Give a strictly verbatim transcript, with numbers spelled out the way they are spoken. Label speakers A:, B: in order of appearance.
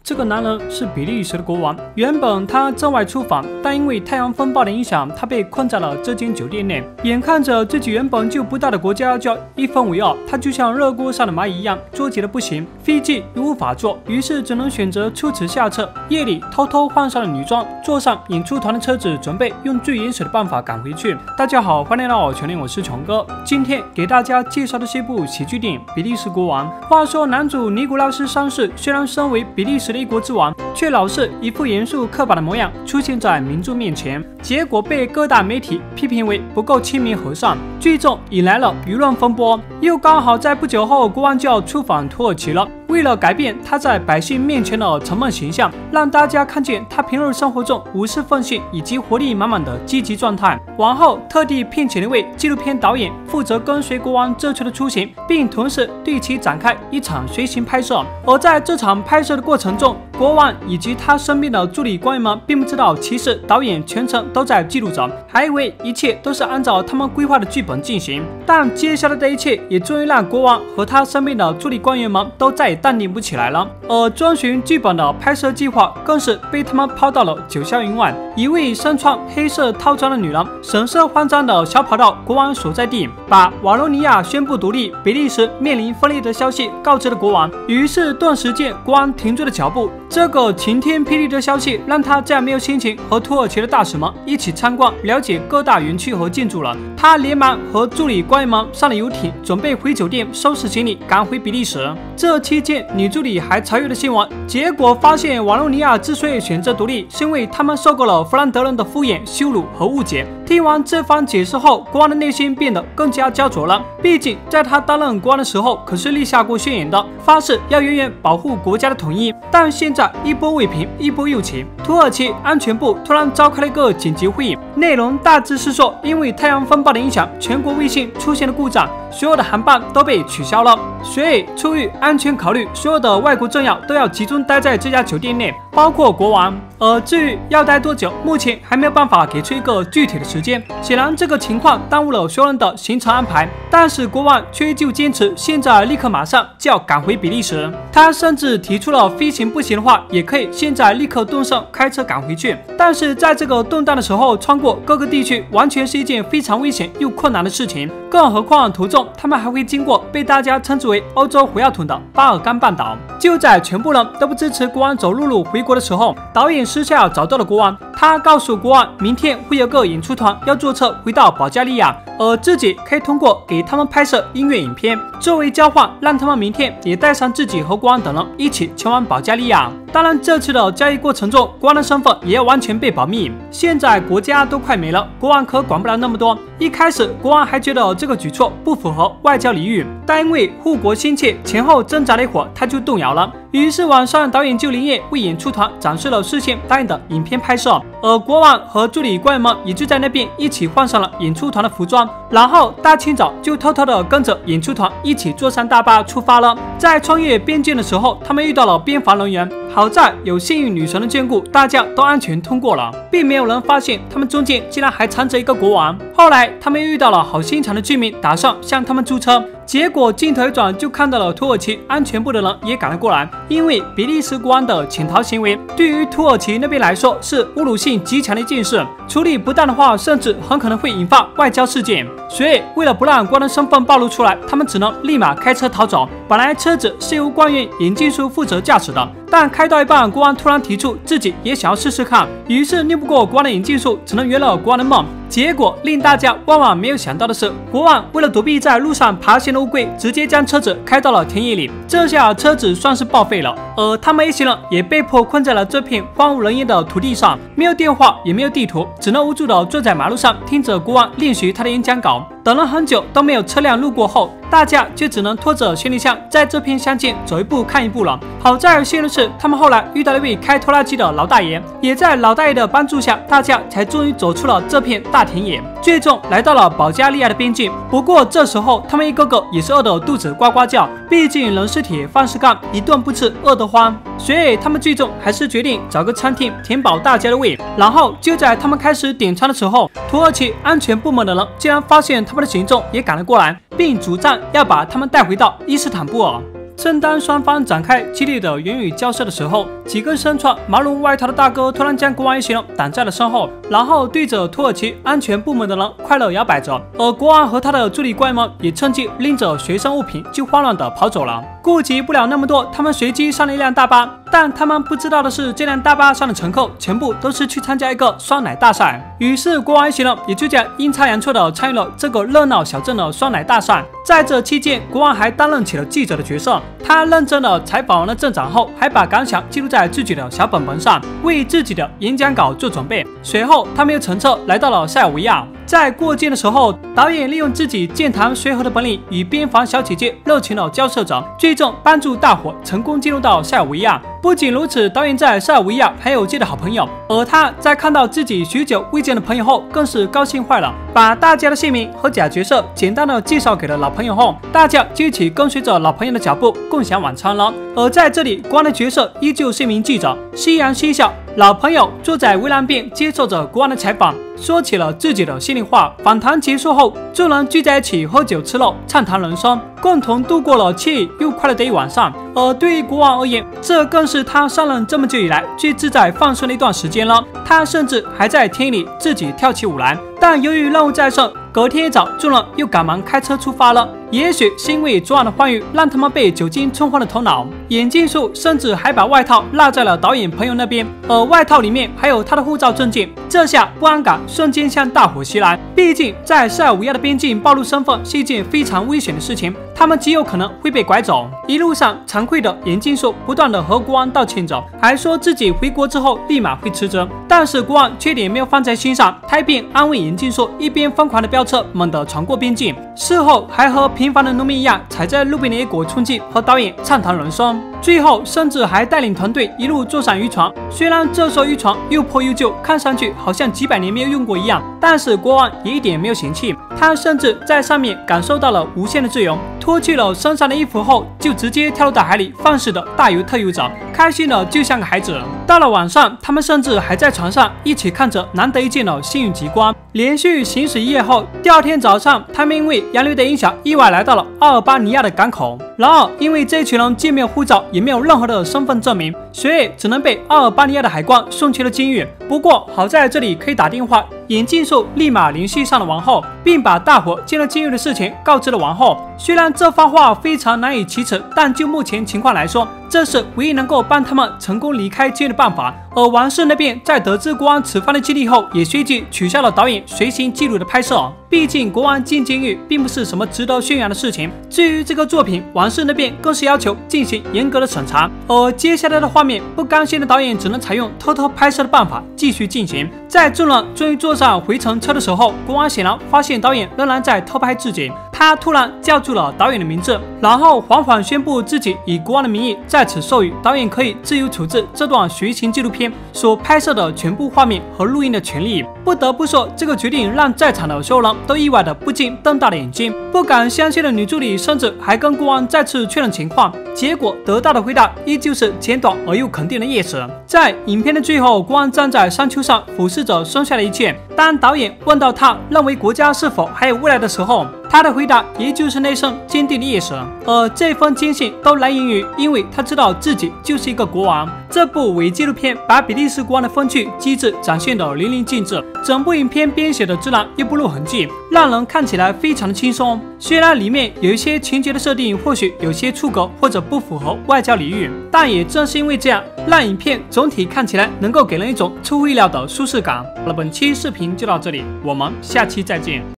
A: 这个男人是比利时的国王。原本他正外出访，但因为太阳风暴的影响，他被困在了这间酒店内。眼看着自己原本就不大的国家就要一分为二，他就像热锅上的蚂蚁一样，着急的不行，飞机也无法坐，于是只能选择出此下策。夜里偷偷换上了女装，坐上演出团的车子，准备用最原始的办法赶回去。大家好，欢迎来到全联，我是琼哥。今天给大家介绍的是一部喜剧电影《比利时国王》。话说男主尼古拉斯三世虽然身为比利时的一国之王，却老是一副严肃刻板的模样出现在民众面前，结果被各大媒体批评为不够亲民和善，最终引来了舆论风波。又刚好在不久后，国王就要出访土耳其了。为了改变他在百姓面前的沉闷形象，让大家看见他平日生活中无私奉献以及活力满满的积极状态，王后特地聘请了一位纪录片导演，负责跟随国王这次的出行，并同时对其展开一场随行拍摄。而在这场拍摄的过程中，国王以及他身边的助理官员们并不知道，其实导演全程都在记录着，还以为一切都是按照他们规划的剧本进行。但接下来的一切也终于让国王和他身边的助理官员们都再也淡定不起来了，而遵循剧本的拍摄计划更是被他们抛到了九霄云外。一位身穿黑色套装的女人神色慌张地小跑到国王所在地，把瓦罗尼亚宣布独立、比利时面临分裂的消息告知了国王。于是顿时间国王停住了脚步。这个晴天霹雳的消息让他再没有心情和土耳其的大使们一起参观了解各大园区和建筑了。他连忙和助理官员们上了游艇，准备回酒店收拾行李赶回比利时。这期间女助理还查阅了新闻，结果发现瓦罗尼亚之所以选择独立，是因为他们受够了弗兰德人的敷衍、羞辱和误解。听完这番解释后，国王的内心变得更加焦灼了。毕竟在他担任国王的时候，可是立下过宣言的，发誓要永远保护国家的统一。但现在一波未平，一波又起，土耳其安全部突然召开了一个紧急会议，内容大致是说，因为太阳风暴的影响，全国卫星出现了故障，所有的航班都被取消了。所以出于安全考虑，所有的外国政要都要集中待在这家酒店内，包括国王。而至于要待多久，目前还没有办法给出一个具体的时间。显然这个情况耽误了所有人的行程安排，但是国王却依旧坚持现在立刻马上就要赶回比利时。他甚至提出了飞行不行的话，也可以现在立刻动身开车赶回去。但是在这个动荡的时候穿过各个地区，完全是一件非常危险又困难的事情。更何况途中他们还会经过被大家称之为欧洲火药桶的巴尔干半岛。就在全部人都不支持国王走陆路回国的时候，导演私下找到了国王，他告诉国王明天会有个演出团要坐车回到保加利亚，而自己可以通过给他们拍摄音乐影片作为交换，让他们明天也带上自己和国王等人一起前往保加利亚。当然这次的交易过程中，国王的身份也要完全被保密。现在国家都快没了，国王可管不了那么多。一开始国王还觉得这个举措不符合外交礼遇，但因为护国心切，前后挣扎了一会儿，他就动摇了。于是晚上导演就连夜为演出团展示了事先答应的影片拍摄，而国王和助理官员们也就在那边一起换上了演出团的服装，然后大清早就偷偷的跟着演出团一起坐上大巴出发了。在穿越边境的时候，他们遇到了边防人员，好在有幸运女神的眷顾，大家都安全通过了，并没有人发现他们中间竟然还藏着一个国王。后来他们又遇到了好心肠的居民，打算向他们租车，结果镜头一转就看到了土耳其安全部的人也赶了过来。因为比利时国王的潜逃行为对于土耳其那边来说是侮辱性极强的一件事，处理不当的话甚至很可能会引发外交事件。所以为了不让国王的身份暴露出来，他们只能立马开车逃走。本来车子是由官员眼镜叔负责驾驶的，但开到一半，国王突然提出自己也想要试试看，于是拗不过国王的眼镜叔，只能圆了国王的梦。结果令大家万万没有想到的是，国王为了躲避在路上爬行的乌龟，直接将车子开到了田野里，这下车子算是报废了。而他们一行人也被迫困在了这片荒无人烟的土地上，没有电话也没有地图，只能无助的坐在马路上听着国王练习他的演讲稿。等了很久都没有车辆路过后，大家就只能拖着行李箱在这片乡间走一步看一步了。好在幸运的是，他们后来遇到了一位开拖拉机的老大爷，也在老大爷的帮助下，大家才终于走出了这片大田野，最终来到了保加利亚的边境。不过这时候他们一个个也是饿得肚子呱呱叫，毕竟人是铁，饭是钢，一顿不吃饿得慌。所以他们最终还是决定找个餐厅填饱大家的胃。然后就在他们开始点餐的时候，土耳其安全部门的人竟然发现他们的行踪，也赶了过来，并主张要把他们带回到伊斯坦布尔。 正当双方展开激烈的言语交涉的时候，几个身穿毛绒外套的大哥突然将国王一行人挡在了身后，然后对着土耳其安全部门的人快乐摇摆着，而国王和他的助理官员们也趁机拎着随身物品就慌乱地跑走了。顾及不了那么多，他们随机上了一辆大巴，但他们不知道的是，这辆大巴上的乘客全部都是去参加一个酸奶大赛。于是国王一行人也就这样阴差阳错地参与了这个热闹小镇的酸奶大赛。在这期间，国王还担任起了记者的角色，他认真地采访完了镇长后，还把感想记录在自己的小本本上，为自己的演讲稿做准备。随后，他们又乘车来到了塞尔维亚。在过境的时候，导演利用自己健谈随和的本领，与边防小姐姐热情的交涉着，最终帮助大伙成功进入到塞尔维亚。不仅如此，导演在塞尔维亚还有自己的好朋友，而他在看到自己许久未见的朋友后，更是高兴坏了。把大家的姓名和假角色简单的介绍给了老朋友后，大家就一起跟随着老朋友的脚步共享晚餐了。而在这里，国王的角色依旧是一名记者，夕阳西下，老朋友坐在围栏边接受着国王的采访，说起了自己的心里话。访谈结束后，众人聚在一起喝酒吃肉，畅谈人生，共同度过了惬意又快乐的一晚上。而对于国王而言，这更是他上任这么久以来最自在放松的一段时间了。他甚至还在田里自己跳起舞来。但由于任务在身，隔天一早，众人又赶忙开车出发了。也许是因为昨晚的欢愉让他们被酒精冲昏了头脑，眼镜叔甚至还把外套落在了导演朋友那边，而外套里面还有他的护照证件。这下不安感瞬间向大伙袭来，毕竟在塞尔维亚的边境暴露身份是一件非常危险的事情，他们极有可能会被拐走。一路上惭愧的眼镜叔不断的和国王道歉着，还说自己回国之后立马会辞职，但是国王却也没有放在心上，他一边安慰眼镜叔，一边疯狂的飙车猛地闯过边境，事后还和平凡的农民一样踩在路边的野果充饥，和导演畅谈人生。最后甚至还带领团队一路坐上渔船，虽然这艘渔船又破又旧，看上去好像几百年没有用过一样，但是国王也一点没有嫌弃，他甚至在上面感受到了无限的自由。脱去了身上的衣服后，就直接跳入到海里，放肆的大游特游着，开心的就像个孩子。到了晚上，他们甚至还在船上一起看着难得一见的幸运极光。连续行驶一夜后，第二天早上，他们因为洋流的影响，意外来到了阿尔巴尼亚的港口。然而，因为这群人既没有护照，也没有任何的身份证明，所以只能被阿尔巴尼亚的海关送去了监狱。不过好在这里可以打电话，眼镜叔立马联系上了王后，并把大伙进了监狱的事情告知了王后。虽然这番话非常难以启齿，但就目前情况来说，这是唯一能够帮他们成功离开监狱的办法。而王室那边在得知国王此番的经历后，也随即取消了导演随行记录的拍摄。毕竟国王进监狱并不是什么值得宣扬的事情。至于这个作品，王室那边更是要求进行严格的审查。而接下来的画面，不甘心的导演只能采用偷偷拍摄的办法继续进行。在众人终于坐上回程车的时候，国王显然发现导演仍然在偷拍自己，他突然叫住了导演的名字，然后缓缓宣布自己以国王的名义在此授予导演可以自由处置这段随行纪录片所拍摄的全部画面和录音的权利。不得不说，这个决定让在场的所有人都意外的不禁瞪大了眼睛。不敢相信的女助理甚至还跟国王再次确认情况，结果得到的回答依旧是简短而又肯定的 yes。 在影片的最后，国王站在山丘上俯视着剩下的一切。当导演问到他认为国家是否还有未来的时候，他的回答也就是那声坚定的 yes。 而这份坚信都来源于因为他知道自己就是一个国王。这部伪纪录片把比利时国王的风趣机智展现得淋漓尽致，整部影片编写的自然又不露痕迹，让人看起来非常的轻松。虽然里面有一些情节的设定或许有些出格或者不符合外交礼遇，但也正是因为这样，让影片总体看起来能够给人一种出乎意料的舒适感。好了，本期视频就到这里，我们下期再见。